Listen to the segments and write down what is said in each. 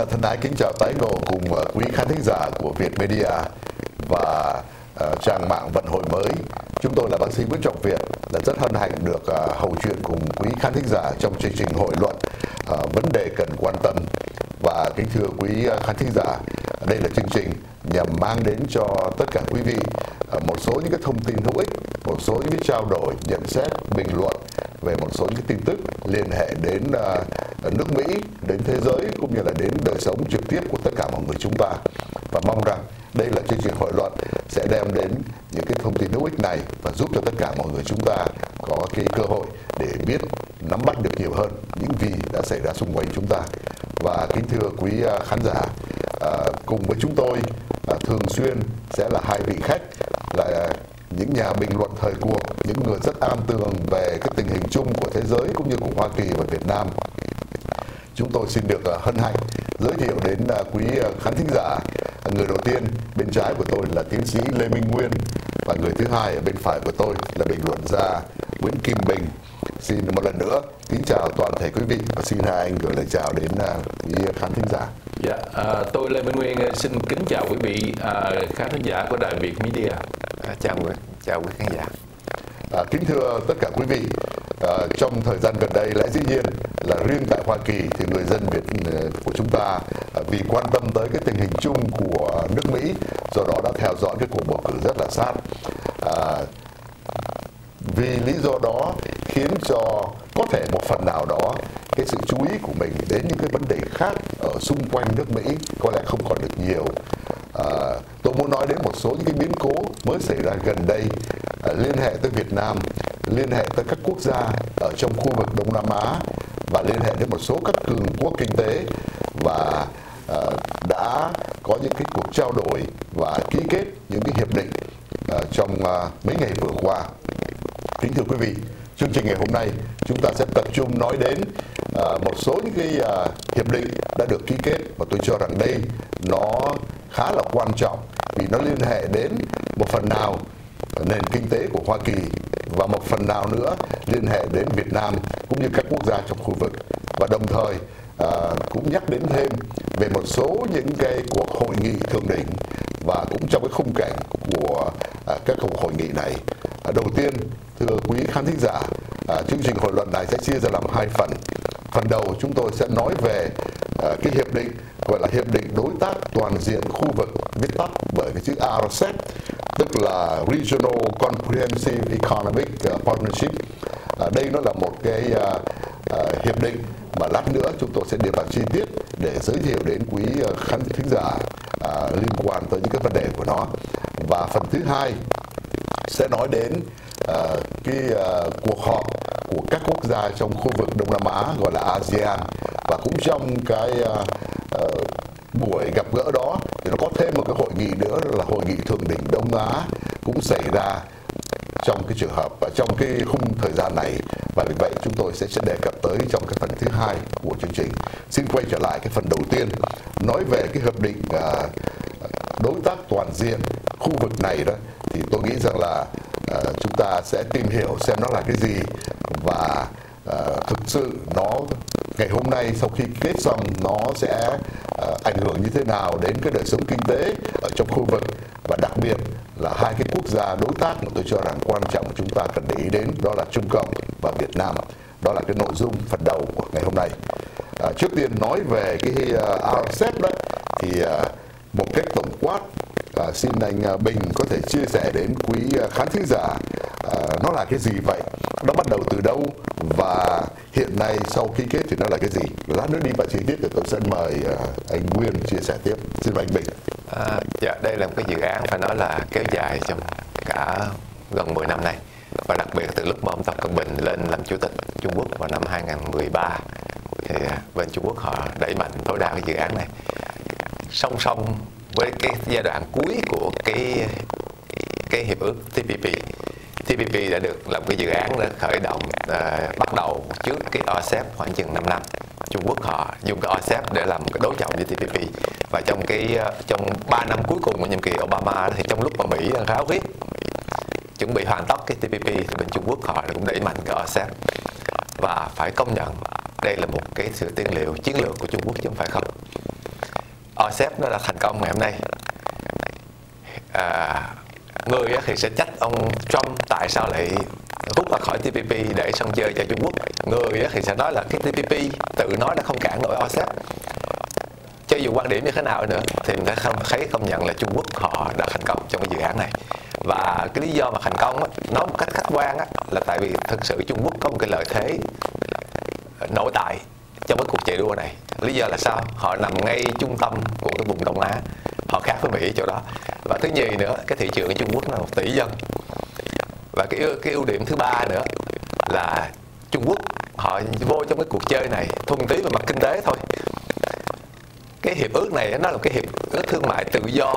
Thân ái kính chào tái ngộ cùng quý khán thính giả của Việt Media và trang mạng Vận Hội Mới. Chúng tôi là bác sĩ Nguyễn Trọng Việt, rất hân hạnh được hầu chuyện cùng quý khán thính giả trong chương trình hội luận vấn đề cần quan tâm. Và kính thưa quý khán thính giả, đây là chương trình nhằm mang đến cho tất cả quý vị một số những cái thông tin hữu ích, một số những cái trao đổi, nhận xét, bình luận về một số những cái tin tức liên hệ đến nước Mỹ, đến thế giới cũng như là đến đời sống trực tiếp của tất cả mọi người chúng ta. Và mong rằng đây là chương trình hội luận sẽ đem đến những cái thông tin hữu ích này và giúp cho tất cả mọi người chúng ta có cái cơ hội để biết, nắm bắt được nhiều hơn những gì đã xảy ra xung quanh chúng ta. Và kính thưa quý khán giả, cùng với chúng tôi thường xuyên sẽ là hai vị khách là những nhà bình luận thời cuộc, những người rất am tường về cái tình hình chung của thế giới cũng như của Hoa Kỳ và Việt Nam. Chúng tôi xin được hân hạnh giới thiệu đến quý khán thính giả. Người đầu tiên bên trái của tôi là tiến sĩ Lê Minh Nguyên và người thứ hai ở bên phải của tôi là bình luận gia Nguyễn Kim Bình. Xin một lần nữa kính chào toàn thể quý vị và xin hai anh gửi lời chào đến quý khán thính giả. Dạ, tôi Lê Minh Nguyên xin kính chào quý vị khán thính giả của Đài Việt Media. Chào quý khán giả. Kính thưa tất cả quý vị, trong thời gian gần đây lẽ dĩ nhiên là riêng tại Hoa Kỳ thì người dân Việt của chúng ta vì quan tâm tới cái tình hình chung của nước Mỹ, do đó đã theo dõi cái cuộc bầu cử rất là sát. Vì lý do đó khiến cho có thể một phần nào đó cái sự chú ý của mình đến những cái vấn đề khác ở xung quanh nước Mỹ có lẽ không còn được nhiều. Tôi muốn nói đến một số những cái biến cố mới xảy ra gần đây liên hệ tới Việt Nam, liên hệ tới các quốc gia ở trong khu vực Đông Nam Á và liên hệ đến một số các cường quốc kinh tế và đã có những cái cuộc trao đổi và ký kết những cái hiệp định trong mấy ngày vừa qua. Kính thưa quý vị, chương trình ngày hôm nay chúng ta sẽ tập trung nói đến một số những cái hiệp định đã được ký kết và tôi cho rằng đây nó khá là quan trọng vì nó liên hệ đến một phần nào nền kinh tế của Hoa Kỳ và một phần nào nữa liên hệ đến Việt Nam cũng như các quốc gia trong khu vực, và đồng thời cũng nhắc đến thêm về một số những cái cuộc hội nghị thượng đỉnh và cũng trong cái khung cảnh của các cuộc hội nghị này. Đầu tiên, thưa quý khán thính giả, chương trình hội luận này sẽ chia ra làm hai phần. Phần đầu chúng tôi sẽ nói về cái hiệp định gọi là hiệp định đối tác toàn diện khu vực, viết tắt bởi cái chữ RCEP, tức là Regional Comprehensive Economic Partnership. Đây nó là một cái hiệp định mà lát nữa chúng tôi sẽ đi vào chi tiết để giới thiệu đến quý khán thính giả liên quan tới những cái vấn đề của nó. Và phần thứ hai sẽ nói đến cuộc họp của các quốc gia trong khu vực Đông Nam Á gọi là ASEAN, và cũng trong cái buổi gặp gỡ đó thì nó có thêm một cái hội nghị nữa là hội nghị thượng đỉnh Đông Á cũng xảy ra trong cái trường hợp và trong cái khung thời gian này, và vì vậy chúng tôi sẽ đề cập tới trong cái phần thứ hai của chương trình. Xin quay trở lại cái phần đầu tiên nói về cái hiệp định đối tác toàn diện khu vực này đó, thì tôi nghĩ rằng là chúng ta sẽ tìm hiểu xem nó là cái gì và thực sự nó ngày hôm nay sau khi kết xong nó sẽ ảnh hưởng như thế nào đến cái đời sống kinh tế ở trong khu vực, và đặc biệt là hai cái quốc gia đối tác mà tôi cho rằng quan trọng chúng ta cần để ý đến, đó là Trung Cộng và Việt Nam. Đó là cái nội dung phần đầu của ngày hôm nay. Trước tiên nói về cái RCEP đó thì một cách tổng quát, xin anh Bình có thể chia sẻ đến quý khán thính giả nó là cái gì vậy, nó bắt đầu từ đâu và hiện nay sau ký kết thì nó là cái gì. Lát nữa đi vào chi tiết thì tôi sẽ mời anh Nguyên chia sẻ tiếp. Xin mời anh Bình. Dạ, đây là một cái dự án phải nói là kéo dài trong cả gần 10 năm nay, và đặc biệt từ lúc mà ông Tập Cận Bình lên làm chủ tịch Trung Quốc vào năm 2013 thì bên Trung Quốc họ đẩy mạnh tối đa cái dự án này, song song với cái giai đoạn cuối của cái hiệp ước TPP. TPP đã được làm cái dự án đã khởi động bắt đầu trước cái RCEP khoảng chừng 5 năm. Trung Quốc họ dùng cái RCEP để làm một cái đối trọng với TPP, và trong 3 năm cuối cùng của nhiệm kỳ Obama thì trong lúc mà Mỹ đang ráo riết chuẩn bị hoàn tất cái TPP thì bên Trung Quốc họ cũng đẩy mạnh cái RCEP, và phải công nhận đây là một cái sự tiên liệu chiến lược của Trung Quốc chứ không phải không. RCEP nó là thành công ngày hôm nay. Người thì sẽ trách ông Trump tại sao lại rút ra khỏi TPP để sân chơi cho Trung Quốc. Người thì sẽ nói là cái TPP tự nói đã không cản nổi RCEP. Cho dù quan điểm như thế nào nữa thì người ta thấy công nhận là Trung Quốc họ đã thành công trong cái dự án này. Và cái lý do mà thành công á, nói một cách khách quan á, là tại vì thực sự Trung Quốc có một cái lợi thế nội tại trong cái cuộc chạy đua này. Lý do là sao? Họ nằm ngay trung tâm của cái vùng Đông Á, họ khác với Mỹ chỗ đó. Và thứ nhì nữa, cái thị trường của Trung Quốc là 1 tỷ dân. Và cái ưu điểm thứ ba nữa là Trung Quốc họ vô trong cái cuộc chơi này thuần túy về mặt kinh tế thôi. Cái hiệp ước này nó là cái hiệp ước thương mại tự do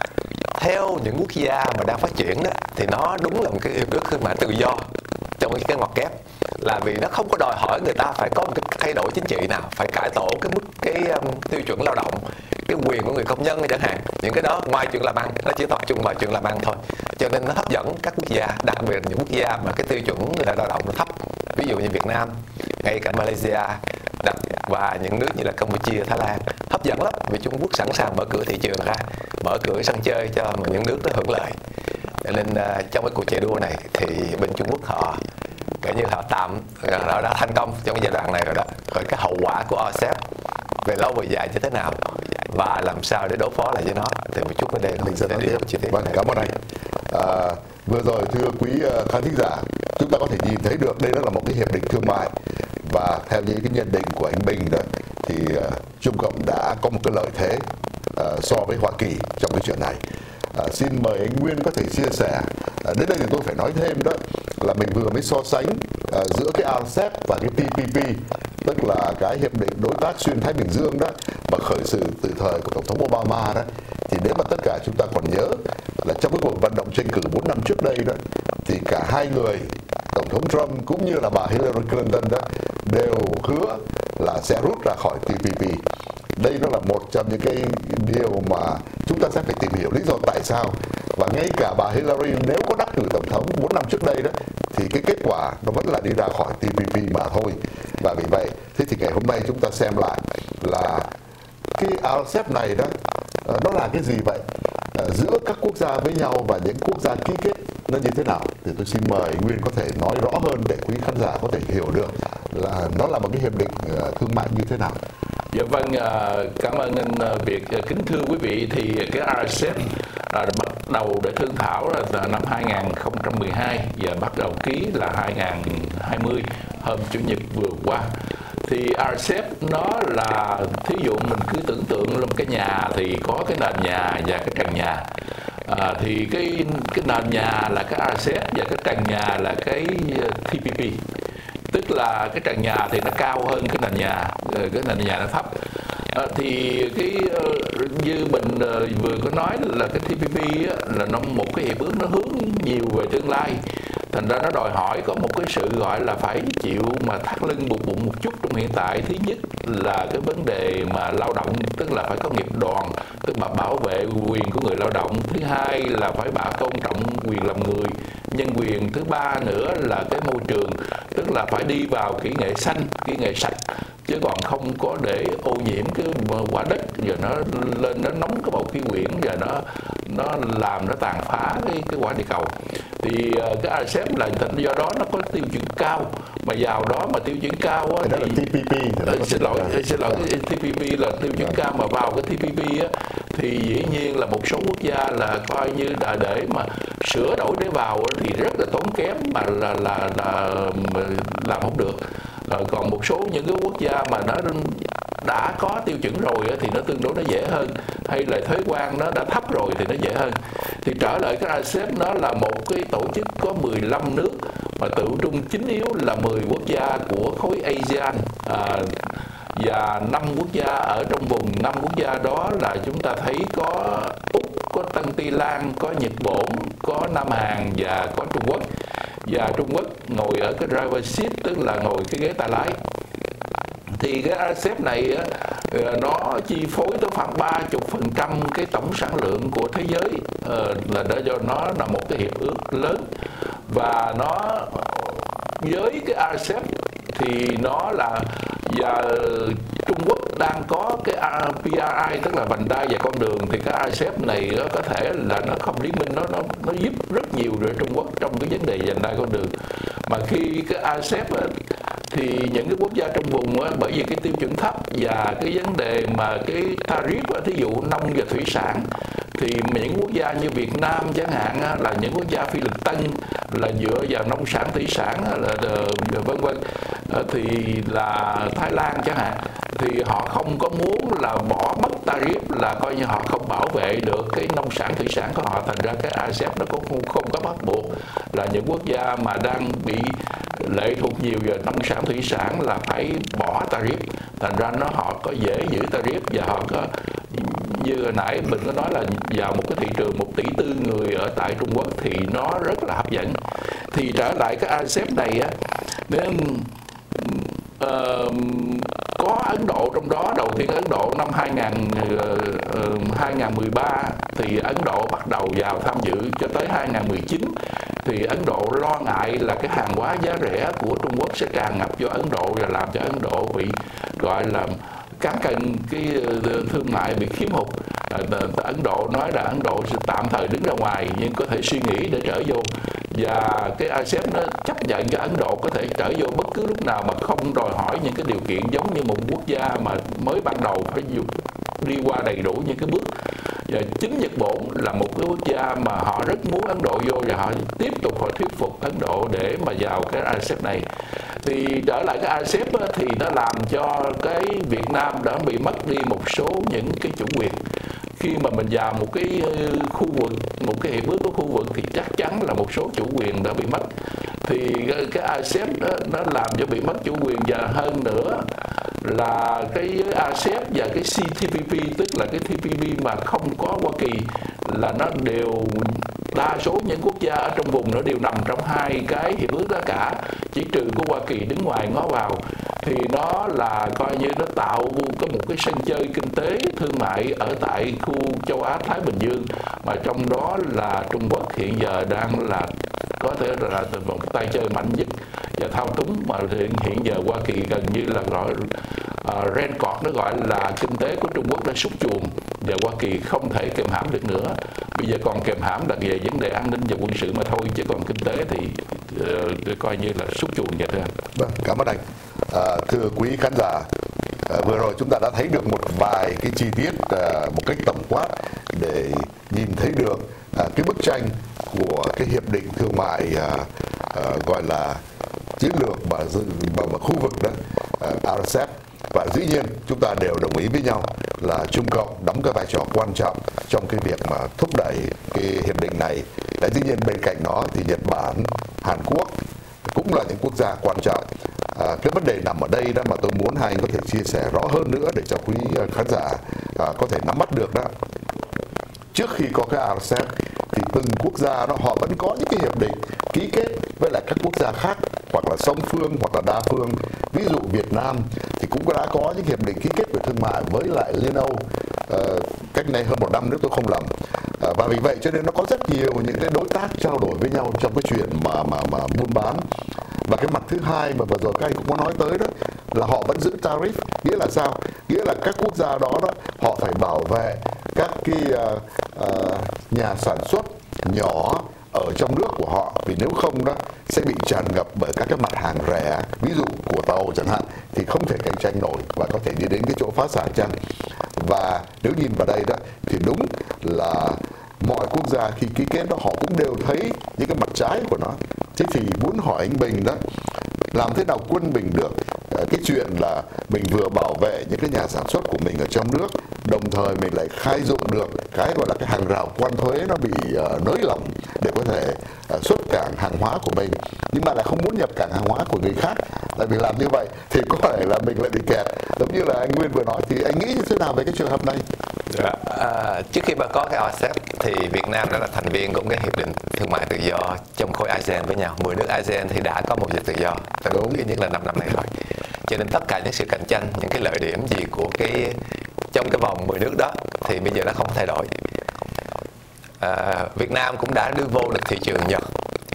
theo những quốc gia mà đang phát triển đó, thì nó đúng là một cái hiệp ước thương mại tự do trong cái ngoặc kép, là vì nó không có đòi hỏi người ta phải có một cái thay đổi chính trị nào, phải cải tổ cái tiêu chuẩn lao động, cái quyền của người công nhân chẳng hạn. Những cái đó ngoài chuyện làm ăn, nó chỉ tập trung vào chuyện làm ăn thôi, cho nên nó hấp dẫn các quốc gia, đặc biệt là những quốc gia mà cái tiêu chuẩn lao động nó thấp, ví dụ như Việt Nam, ngay cả Malaysia và những nước như là Campuchia, Thái Lan, hấp dẫn lắm vì Trung Quốc sẵn sàng mở cửa thị trường ra, mở cửa sân chơi cho những nước đó hưởng lợi. Nên trong cái cuộc chạy đua này thì bên Trung Quốc họ kể như họ đã thành công trong cái giai đoạn này rồi đó. Rồi cái hậu quả của RCEP về lâu về dài như thế nào và làm sao để đối phó lại với nó thì một chút ở đây mình sẽ nói chi tiết. Vâng, cảm ơn anh. Vừa rồi thưa quý khán thính giả, chúng ta có thể nhìn thấy được đây là một cái hiệp định thương mại, và theo những cái nhận định của anh Bình đó thì Trung Cộng đã có một cái lợi thế so với Hoa Kỳ trong cái chuyện này. Xin mời anh Nguyên có thể chia sẻ. Đến đây thì tôi phải nói thêm đó là mình vừa mới so sánh giữa cái RCEP và cái TPP, tức là cái hiệp định đối tác xuyên Thái Bình Dương đó mà khởi sự từ thời của Tổng thống Obama đó. Thì nếu mà tất cả chúng ta còn nhớ là trong cái cuộc vận động tranh cử 4 năm trước đây đó, thì cả hai người, Tổng thống Trump cũng như là bà Hillary Clinton đó, đều hứa là sẽ rút ra khỏi TPP. Đây nó là một trong những cái điều mà chúng ta sẽ phải tìm hiểu lý do tại sao. Và ngay cả bà Hillary nếu có đắc cử tổng thống 4 năm trước đây đó, thì cái kết quả nó vẫn là đi ra khỏi TPP mà thôi. Và vì vậy, thế thì ngày hôm nay chúng ta xem lại là cái RCEP này đó, nó là cái gì vậy? Giữa các quốc gia với nhau và những quốc gia ký kết nó như thế nào? Thì tôi xin mời Nguyên có thể nói rõ hơn để quý khán giả có thể hiểu được là nó là một cái hiệp định thương mại như thế nào. Dạ vâng, cảm ơn anh Việt. Kính thưa quý vị, thì cái RCEP bắt đầu để thương thảo là năm 2012 và bắt đầu ký là 2020, hôm Chủ nhật vừa qua. Thì RCEP nó là, thí dụ mình cứ tưởng tượng là một cái nhà thì có cái nền nhà và cái trần nhà. Thì cái nền nhà là cái RCEP và cái trần nhà là cái TPP. Tức là cái trần nhà thì nó cao hơn cái nền nhà, cái nền nhà nó thấp. Thì cái như mình vừa có nói là cái TPP á, là nó một cái hiệp ước nó hướng nhiều về tương lai, thành ra nó đòi hỏi có một cái sự gọi là phải chịu mà thắt lưng buộc bụng một chút trong hiện tại. Thứ nhất là cái vấn đề mà lao động, tức là phải có nghiệp đoàn, tức là bảo vệ quyền của người lao động. Thứ hai là phải tôn trọng quyền làm người, nhân quyền. Thứ ba nữa là cái môi trường, tức là phải đi vào kỹ nghệ xanh, kỹ nghệ sạch, chứ còn không có để ô nhiễm cái quả đất, giờ nó lên nó nóng cái bầu khí quyển, và nó làm nó tàn phá cái quả địa cầu. Thì cái RCEP là do đó nó có tiêu chuẩn cao, mà vào đó mà tiêu chuẩn cao á, thì là TPP. Xin lỗi, cái TPP là tiêu chuẩn cao, mà vào cái TPP á, thì dĩ nhiên là một số quốc gia là coi như là để mà sửa đổi để vào thì rất là tốn kém, mà là làm không được. Còn một số những cái quốc gia mà nó đã có tiêu chuẩn rồi thì nó tương đối nó dễ hơn, hay là thuế quan nó đã thấp rồi thì nó dễ hơn. Thì trở lại cái RCEP, nó là một cái tổ chức có 15 nước mà tự trung chính yếu là 10 quốc gia của khối ASEAN, và 5 quốc gia ở trong vùng. 5 quốc gia đó là chúng ta thấy có Úc, có Tân Ti Lan, có Nhật Bản, có Nam Hàn và có Trung Quốc. Và Trung Quốc ngồi ở cái driver seat, tức là ngồi cái ghế tay lái. Thì cái RCEP này nó chi phối tới khoảng 30% cái tổng sản lượng của thế giới, là do nó là một cái hiệp ước lớn. Và nó với cái RCEP thì nó là, và Trung Quốc đang có cái PRI, tức là vành đai và con đường, thì cái RCEP này có thể là nó không liên minh, nó giúp rất nhiều rồi Trung Quốc trong cái vấn đề vành đai con đường. Mà khi cái RCEP thì những cái quốc gia trong vùng bởi vì cái tiêu chuẩn thấp và cái vấn đề mà cái tariff, thí dụ nông và thủy sản, thì những quốc gia như Việt Nam chẳng hạn là những quốc gia phi lực tân là dựa vào nông sản thủy sản là vân vân, thì là Thái Lan chẳng hạn, thì họ không có muốn là bỏ mất tariff, là coi như họ không bảo vệ được cái nông sản thủy sản của họ. Thành ra cái RCEP nó cũng không có bắt buộc là những quốc gia mà đang bị lệ thuộc nhiều vào nông sản thủy sản là phải bỏ tariff. Thành ra họ có dễ giữ tariff, và họ có, như hồi nãy mình có nói là vào một cái thị trường 1,4 tỷ người ở tại Trung Quốc thì nó rất là hấp dẫn. Thì trở lại cái RCEP này á, nên có Ấn Độ trong đó. Đầu tiên Ấn Độ năm 2013 thì Ấn Độ bắt đầu vào tham dự cho tới 2019. Thì Ấn Độ lo ngại là cái hàng hóa giá rẻ của Trung Quốc sẽ tràn ngập vô Ấn Độ và làm cho Ấn Độ bị gọi là cán cân cái thương mại bị khiếm hụt. Ấn Độ nói là Ấn Độ sẽ tạm thời đứng ra ngoài nhưng có thể suy nghĩ để trở vô, và cái RCEP nó chấp nhận cho Ấn Độ có thể trở vô bất cứ lúc nào mà không đòi hỏi những cái điều kiện giống như một quốc gia mà mới ban đầu phải đi qua đầy đủ những cái bước. Và chính Nhật Bản là một cái quốc gia mà họ rất muốn Ấn Độ vô, và họ tiếp tục họ thuyết phục Ấn Độ để mà vào cái RCEP này. Thì trở lại cái RCEP thì nó làm cho cái Việt Nam đã bị mất đi một số những cái chủ quyền. Khi mà mình vào một cái khu vực, một cái hiệp ước của khu vực thì chắc chắn là một số chủ quyền đã bị mất. Thì cái RCEP đó, nó làm cho bị mất chủ quyền, và hơn nữa là cái RCEP và cái CTPP, tức là cái TPP mà không có Hoa Kỳ, là nó đều, đa số những quốc gia ở trong vùng nó đều nằm trong hai cái hiệp ước đó cả, chỉ trừ của Hoa Kỳ đứng ngoài ngó vào. Thì nó là coi như nó tạo có một cái sân chơi kinh tế thương mại ở tại khu châu Á Thái Bình Dương, mà trong đó là Trung Quốc hiện giờ đang là có thể là một tay chơi mạnh nhất và thao túng, mà hiện giờ Hoa Kỳ gần như là gọi ren cọt, nó gọi là kinh tế của Trung Quốc đã sút chuồng và Hoa Kỳ không thể kiềm hãm được nữa. Bây giờ còn kiềm hãm là về vấn đề an ninh và quân sự mà thôi, chứ còn kinh tế thì coi như là sút chuồng vậy thôi. Vâng, cảm ơn anh. Thưa quý khán giả, vừa rồi chúng ta đã thấy được một vài cái chi tiết một cách tổng quát để nhìn thấy được cái bức tranh của cái hiệp định thương mại gọi là chiến lược mà khu vực đó, RCEP. Và dĩ nhiên chúng ta đều đồng ý với nhau là Trung Cộng đóng cái vai trò quan trọng trong cái việc mà thúc đẩy cái hiệp định này.และdĩ nhiên bên cạnh đó thì Nhật Bản, Hàn Quốc cũng là những quốc gia quan trọng. Cái vấn đề nằm ở đây đó mà tôi muốn hai anh có thể chia sẻ rõ hơn nữa để cho quý khán giả có thể nắm bắt được đó. Trước khi có cái RCEP thì từng quốc gia đó họ vẫn có những cái hiệp định ký kết với lại các quốc gia khác, hoặc là song phương hoặc là đa phương. Ví dụ Việt Nam thì cũng đã có những hiệp định ký kết về thương mại với lại Liên Âu cách này hơn 1 năm nếu tôi không lầm. Và vì vậy cho nên nó có rất nhiều những cái đối tác trao đổi với nhau trong cái chuyện mà buôn bán. Và cái mặt thứ hai mà vừa rồi các anh cũng có nói tới đó là họ vẫn giữ tariff. Nghĩa là sao? Nghĩa là các quốc gia đó họ phải bảo vệ các cái nhà sản xuất nhỏ ở trong nước của họ, vì nếu không đó sẽ bị tràn ngập bởi các cái mặt hàng rẻ, ví dụ của tàu chẳng hạn, thì không thể cạnh tranh nổi và có thể đi đến cái chỗ phá sản chăng. Và nếu nhìn vào đây đó thì đúng là mọi quốc gia khi ký kết đó họ cũng đều thấy những cái mặt trái của nó. Thế thì muốn hỏi anh Bình đó, làm thế nào quân bình được cái chuyện là mình vừa bảo vệ những cái nhà sản xuất của mình ở trong nước, đồng thời mình lại khai dụng được cái gọi là cái hàng rào quan thuế nó bị nới lỏng để có thể xuất cảng hàng hóa của mình, nhưng mà lại không muốn nhập cảng hàng hóa của người khác. Tại vì làm như vậy thì có thể là mình lại bị kẹt, giống như là anh Nguyên vừa nói. Thì anh nghĩ như thế nào về cái trường hợp này? Trước khi mà có cái RCEP thì Việt Nam đã là thành viên của cái hiệp định thương mại tự do trong khối ASEAN với nhau. 10 nước ASEAN thì đã có một dịch tự do, đúng ít nhất là 5 năm nay rồi. Cho nên tất cả những sự cạnh tranh, những cái lợi điểm gì của trong cái vòng 10 nước đó thì bây giờ nó không thay đổi. Việt Nam cũng đã đưa vô được thị trường Nhật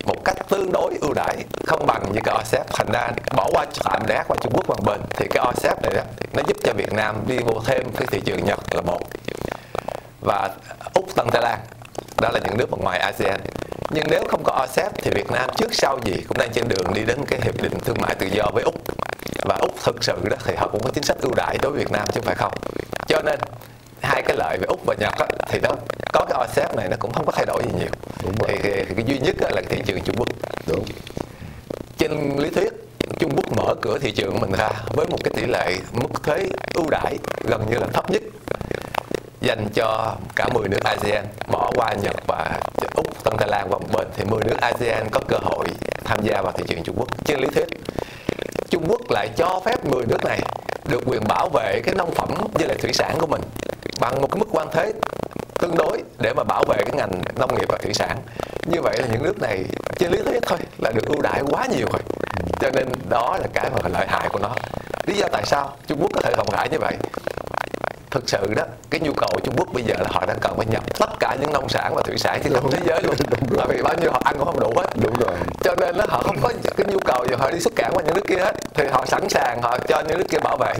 một cách tương đối ưu đãi, không bằng như cái RCEP. Thành ra bỏ qua tạm để qua Trung Quốc bằng bên thì cái RCEP này đó, nó giúp cho Việt Nam đi vô thêm cái thị trường Nhật là một, và Úc, Tân Thái Lan, đó là những nước ở ngoài ASEAN. Nhưng nếu không có RCEP thì Việt Nam trước sau gì cũng đang trên đường đi đến cái hiệp định thương mại tự do với Úc, và Úc thực sự đó thì họ cũng có chính sách ưu đãi đối với Việt Nam chứ không phải không. Cho nên hai cái lợi về Úc và Nhật đó, thì nó có cái RCEP này nó cũng không có thay đổi gì nhiều. Thì cái duy nhất là thị trường Trung Quốc. Đúng. Trên lý thuyết Trung Quốc mở cửa thị trường của mình ra với một cái tỷ lệ mức thuế ưu đãi gần như là thấp nhất dành cho cả 10 nước ASEAN, bỏ qua Nhật và Úc, Tân Thái Lan và một bên, thì 10 nước ASEAN có cơ hội tham gia vào thị trường Trung Quốc. Trên lý thuyết Trung Quốc lại cho phép 10 nước này được quyền bảo vệ cái nông phẩm với lại thủy sản của mình bằng một cái mức quan thuế tương đối để mà bảo vệ cái ngành nông nghiệp và thủy sản. Như vậy là những nước này trên lý thuyết thôi là được ưu đãi quá nhiều rồi. Cho nên đó là cái mà lợi hại của nó. Lý do tại sao Trung Quốc có thể rộng rãi như vậy? Thực sự đó, cái nhu cầu của Trung Quốc bây giờ là họ đang cần phải nhập tất cả những nông sản và thủy sản trên khắp thế giới luôn. Bởi vì bao nhiêu họ ăn cũng không đủ hết. Đúng rồi. Cho nên là họ không có cái nhu cầu gì họ đi xuất cảng qua những nước kia hết, thì họ sẵn sàng họ cho những nước kia bảo vệ.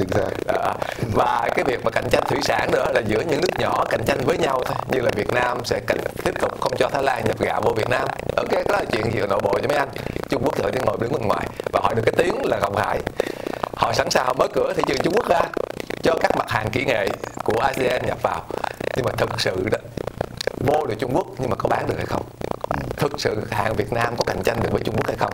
Và cái việc mà cạnh tranh thủy sản nữa là giữa những nước nhỏ cạnh tranh với nhau thôi. Như là Việt Nam sẽ tiếp tục không cho Thái Lan nhập gạo vô Việt Nam. Ok, đó là chuyện gì nội bộ cho mấy anh. Trung Quốc thì họ ngồi đứng bên ngoài và họ được cái tiếng là rộng rãi. Họ sẵn sàng mở cửa thị trường Trung Quốc ra cho các mặt hàng kỹ nghệ của ASEAN nhập vào. Nhưng mà thực sự đó, vô được Trung Quốc nhưng mà có bán được hay không? Thực sự hàng Việt Nam có cạnh tranh được với Trung Quốc hay không?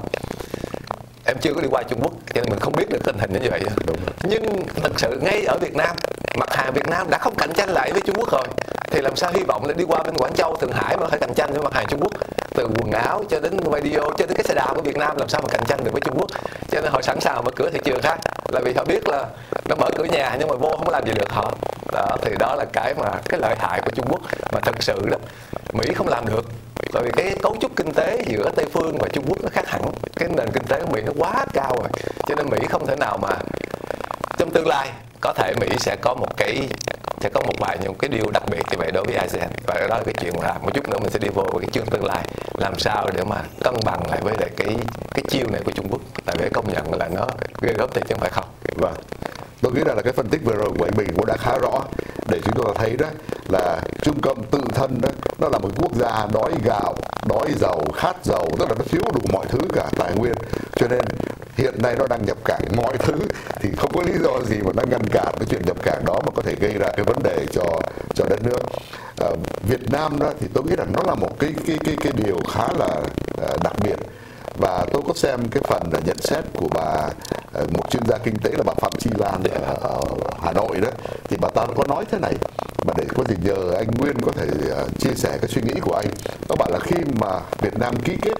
Em chưa có đi qua Trung Quốc cho nên mình không biết được tình hình như vậy. Nhưng thực sự ngay ở Việt Nam, mặt hàng Việt Nam đã không cạnh tranh lại với Trung Quốc rồi, thì làm sao hy vọng là đi qua bên Quảng Châu, Thượng Hải mà phải cạnh tranh với mặt hàng Trung Quốc? Từ quần áo cho đến radio cho đến cái xe đạp của Việt Nam làm sao mà cạnh tranh được với Trung Quốc? Cho nên họ sẵn sàng mở cửa thị trường khác, là vì họ biết là nó mở cửa nhà nhưng mà vô không có làm gì được họ. Đó, thì đó là cái lợi hại của Trung Quốc mà thật sự đó Mỹ không làm được. Bởi vì cái cấu trúc kinh tế giữa Tây Phương và Trung Quốc nó khác hẳn. Cái nền kinh tế của Mỹ nó quá cao rồi, cho nên Mỹ không thể nào mà trong tương lai có thể Mỹ sẽ có một vài những cái điều đặc biệt như vậy đối với ASEAN. Và đó là cái chuyện mà một chút nữa mình sẽ đi vô cái chương tương lai làm sao để mà cân bằng lại với lại cái chiêu này của Trung Quốc. Tại vì công nhận là nó ghê gớm thiệt chứ không phải không. Vâng. Tôi nghĩ là cái phân tích vừa rồi của anh Bình cũng đã khá rõ để chúng tôi thấy đó là Trung Cộng tự thân đó nó là một quốc gia đói gạo, đói dầu, khát dầu, tức là nó thiếu đủ mọi thứ cả tài nguyên, cho nên hiện nay nó đang nhập cảng mọi thứ thì không có lý do gì mà nó ngăn cản cái chuyện nhập cảng đó mà có thể gây ra cái vấn đề cho đất nước. Việt Nam đó thì tôi nghĩ rằng nó là một cái điều khá là đặc biệt. Và tôi có xem cái phần nhận xét của một chuyên gia kinh tế là bà Phạm Chi Lan ở Hà Nội đó, thì bà ta có nói thế này, mà để có gì nhờ anh Nguyên có thể chia sẻ cái suy nghĩ của anh. Nó bảo là khi mà Việt Nam ký kết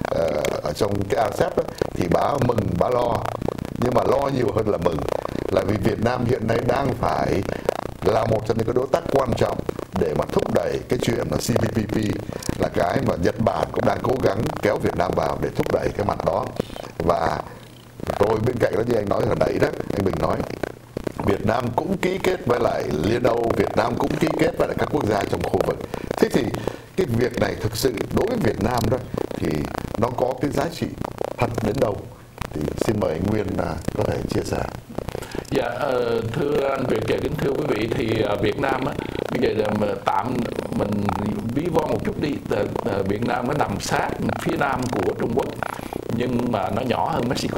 ở trong cái RCEP đó, thì bà mừng, bà lo, nhưng mà lo nhiều hơn là mừng, là vì Việt Nam hiện nay đang phải là một trong những cái đối tác quan trọng để mà thúc đẩy cái chuyện mà CPTPP, là cái mà Nhật Bản cũng đang cố gắng kéo Việt Nam vào để thúc đẩy cái mặt đó. Và rồi bên cạnh đó như anh nói hồi nãy đó, anh Bình nói Việt Nam cũng ký kết với lại Liên Âu, Việt Nam cũng ký kết với lại các quốc gia trong khu vực. Thế thì cái việc này thực sự đối với Việt Nam đó thì nó có cái giá trị thật đến đâu? Thì xin mời anh Nguyên có thể chia sẻ. Dạ, thưa anh Việt và kính thưa quý vị, thì Việt Nam á, bây giờ tạm mình ví von một chút đi. Việt Nam nó nằm sát phía nam của Trung Quốc nhưng mà nó nhỏ hơn Mexico,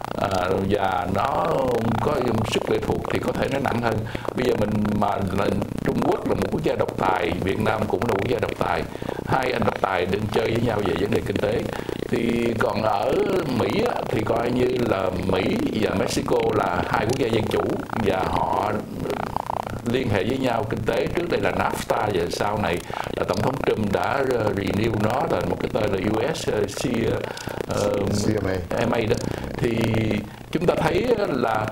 và nó có sức lệ thuộc thì có thể nó nặng hơn. Bây giờ mình mà Trung Quốc là một quốc gia độc tài, Việt Nam cũng là một quốc gia độc tài, hai anh độc tài đừng chơi với nhau về vấn đề kinh tế. Thì còn ở Mỹ thì coi như là Mỹ và Mexico là hai quốc gia dân chủ và họ liên hệ với nhau kinh tế. Trước đây là NAFTA và sau này là Tổng thống Trump đã renew nó là một cái tên là CMA đó. Thì chúng ta thấy là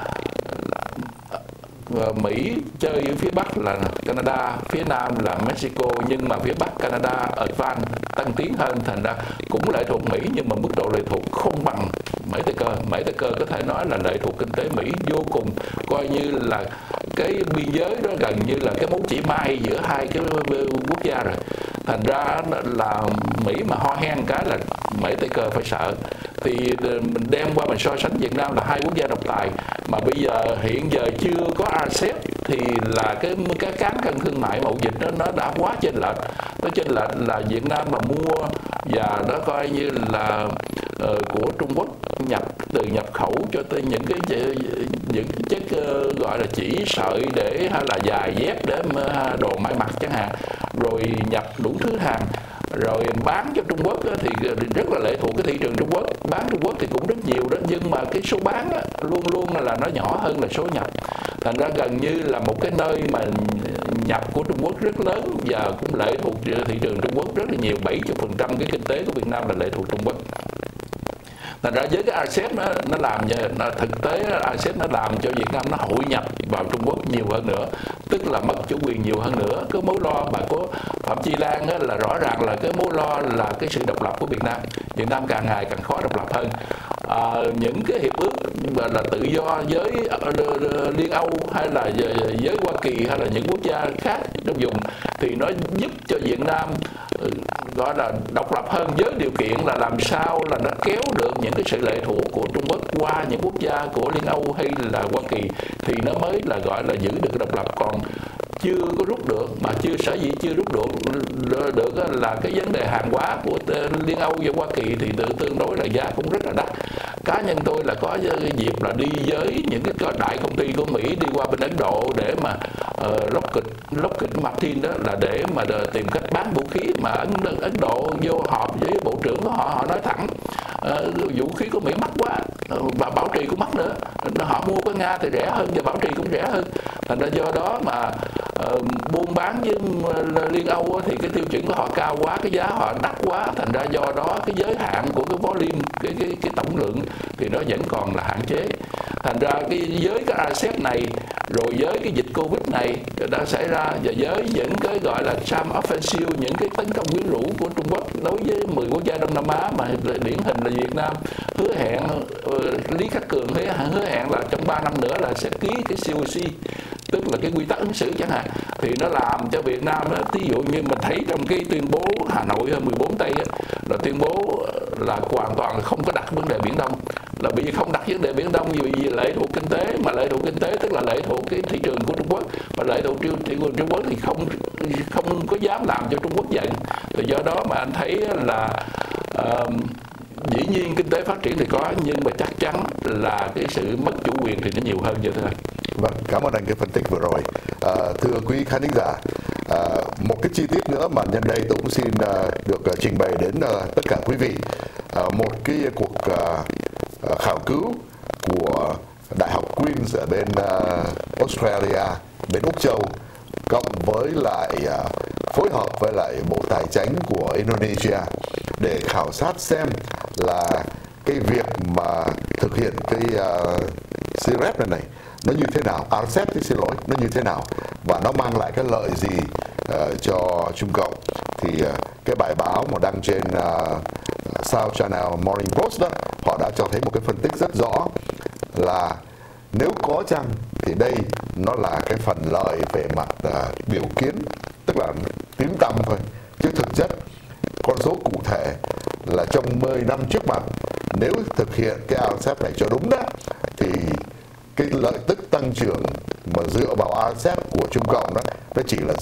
Mỹ chơi ở phía Bắc là Canada, phía Nam là Mexico, nhưng mà phía Bắc Canada advance tăng tiến hơn, thành ra cũng lệ thuộc Mỹ nhưng mà mức độ lệ thuộc không bằng Mỹ Tây Cơ. Mỹ Tây Cơ có thể nói là lệ thuộc kinh tế Mỹ vô cùng, coi như là cái biên giới đó gần như là cái mấu chỉ mai giữa hai cái quốc gia rồi. Thành ra là Mỹ mà ho hen cái là Mỹ Tây Cơ phải sợ. Thì mình đem qua mình so sánh Việt Nam là hai quốc gia độc tài, mà bây giờ hiện giờ chưa có RCEP thì là cái cán cân thương mại mậu dịch đó nó đã quá chênh lệch. Nó chênh lệch là Việt Nam mà mua và nó coi như là của Trung Quốc từ nhập khẩu cho tới những chất gọi là chỉ sợi để hay là giày dép để đồ may mặc chẳng hạn, rồi nhập đủ thứ hàng rồi bán cho Trung Quốc thì rất là lệ thuộc cái thị trường Trung Quốc. Bán Trung Quốc thì cũng rất nhiều đó, nhưng mà cái số bán luôn luôn là nó nhỏ hơn là số nhập. Thành ra gần như là một cái nơi mà nhập của Trung Quốc rất lớn và cũng lệ thuộc thị trường Trung Quốc rất là nhiều, 70% cái kinh tế của Việt Nam là lệ thuộc Trung Quốc. Thành ra với cái RCEP nó làm thực tế RCEP nó làm cho Việt Nam nó hội nhập vào Trung Quốc nhiều hơn nữa, tức là mất chủ quyền nhiều hơn nữa. Cái mối lo mà của Phạm Chi Lan là rõ ràng là cái mối lo là cái sự độc lập của Việt Nam. Việt Nam càng ngày càng khó độc lập hơn. Những cái hiệp ước là tự do với Liên Âu hay là với Hoa Kỳ hay là những quốc gia khác trong vùng thì nó giúp cho Việt Nam gọi là độc lập hơn, với điều kiện là làm sao là nó kéo được những cái sự lệ thuộc của Trung Quốc qua những quốc gia của Liên Âu hay là Hoa Kỳ thì nó mới là gọi là giữ được độc lập. Còn chưa có rút được, mà sở dĩ chưa rút được là cái vấn đề hàng hóa của Liên Âu và Hoa Kỳ thì tương đối là giá cũng rất là đắt. Cá nhân tôi là có dịp là đi với những cái đại công ty của Mỹ đi qua bên Ấn Độ để mà Lockheed Martin đó là để mà tìm cách bán vũ khí, mà Ấn Độ vô họp với bộ trưởng của họ nói thẳng vũ khí của Mỹ mắc quá và bảo trì cũng mắc nữa. Họ mua của Nga thì rẻ hơn và bảo trì cũng rẻ hơn. Thành ra do đó mà buôn bán với Liên Âu thì cái tiêu chuẩn của họ cao quá, cái giá họ đắt quá. Thành ra do đó cái giới hạn của cái volume, cái tổng lượng thì nó vẫn còn là hạn chế. Thành ra với cái RCEP này rồi với cái dịch Covid này đã xảy ra, và với những cái gọi là Trump offensive, những cái tấn công quyến rũ của Trung Quốc đối với 10 quốc gia Đông Nam Á mà điển hình là Việt Nam hứa hẹn, Lý Khắc Cường hứa hẹn là trong 3 năm nữa là sẽ ký cái COC, tức là cái quy tắc ứng xử chẳng hạn, thì nó làm cho Việt Nam ví dụ như mình thấy trong cái tuyên bố Hà Nội 14 Tây là tuyên bố là hoàn toàn không có đặt vấn đề Biển Đông, là vì không đặt vấn đề Biển Đông vì lệ thuộc kinh tế, mà lệ thuộc kinh tế tức là lệ thuộc cái thị trường của Trung Quốc, mà lệ thuộc thị trường Trung Quốc thì không có dám làm cho Trung Quốc giận. Thì do đó mà anh thấy là dĩ nhiên kinh tế phát triển thì có, nhưng mà chắc chắn là cái sự mất chủ quyền thì nó nhiều hơn vậy thôi. Vâng, cảm ơn anh cái phân tích vừa rồi. Thưa quý khán thính giả, một cái chi tiết nữa mà nhân đây tôi cũng xin được trình bày đến tất cả quý vị. Một cái cuộc khảo cứu của Đại học Queen's ở bên Australia, bên Úc Châu, cộng với lại phối hợp với lại Bộ Tài chính của Indonesia để khảo sát xem là cái việc mà thực hiện cái CREP này nó như thế nào, RCEP thì xin lỗi, nó như thế nào và nó mang lại cái lợi gì cho Trung Cộng. Thì cái bài báo mà đăng trên South China Morning Post đó, họ đã cho thấy một cái phân tích rất rõ là nếu có chăng thì đây nó là cái phần lợi về mặt biểu kiến, tức là tiếng tăm thôi, chứ thực chất con số cụ thể là trong 10 năm trước mặt nếu thực hiện cái RCEP này cho đúng đó thì cái lợi tức tăng trưởng mà dựa vào RCEP của Trung Cộng đó nó chỉ là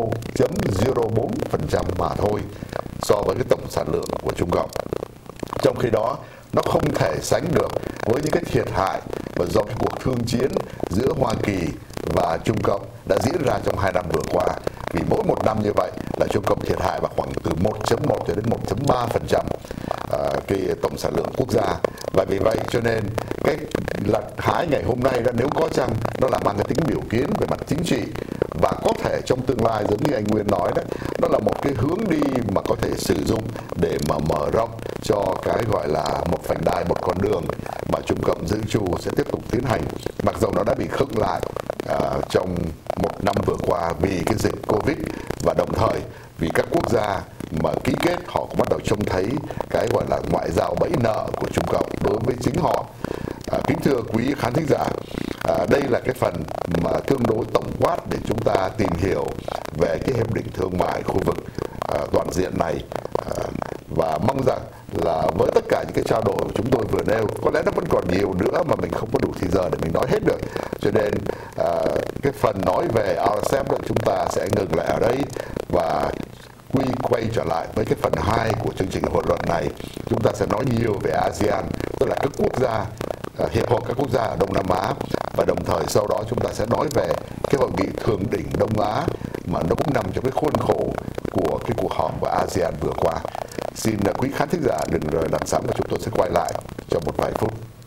0.04% mà thôi so với cái tổng sản lượng của Trung Cộng. Trong khi đó nó không thể sánh được với những cái thiệt hại mà do cái cuộc thương chiến giữa Hoa Kỳ và Trung Cộng đã diễn ra trong 2 năm vừa qua. Vì mỗi một năm như vậy là Trung Cộng thiệt hại vào khoảng từ 1.1 cho đến 1.3% cái tổng sản lượng quốc gia. Và vì vậy cho nên cái lật hái ngày hôm nay đó, nếu có chăng nó là mang cái tính biểu kiến về mặt chính trị, và có thể trong tương lai giống như anh Nguyên nói đấy, nó là một cái hướng đi mà có thể sử dụng để mà mở rộng cho cái gọi là một vành đai, một con đường mà Trung Cộng giữ trù sẽ tiếp tục tiến hành, mặc dù nó đã bị khựng lại trong 1 năm vừa qua vì cái dịch Covid, và đồng thời vì các quốc gia mà ký kết họ cũng bắt đầu trông thấy cái gọi là ngoại giao bẫy nợ của Trung Cộng đối với chính họ. Kính thưa quý khán thính giả, đây là cái phần mà tương đối tổng quát để chúng ta tìm hiểu về cái hiệp định thương mại khu vực toàn diện này, và mong rằng là với tất cả những cái trao đổi chúng tôi vừa nêu, có lẽ nó vẫn còn nhiều nữa mà mình không có đủ thời giờ để mình nói hết được, cho nên cái phần nói về RCEP đó chúng ta sẽ ngừng lại ở đây và quay trở lại với cái phần 2 của chương trình hội luận này. Chúng ta sẽ nói nhiều về ASEAN, tức là các quốc gia, hiệp hội các quốc gia ở Đông Nam Á, và đồng thời sau đó chúng ta sẽ nói về cái hội nghị thượng đỉnh Đông Á mà nó cũng nằm trong cái khuôn khổ của cái cuộc họp của ASEAN vừa qua. Xin quý khán thính giả đừng rời làn sóng và chúng tôi sẽ quay lại trong một vài phút.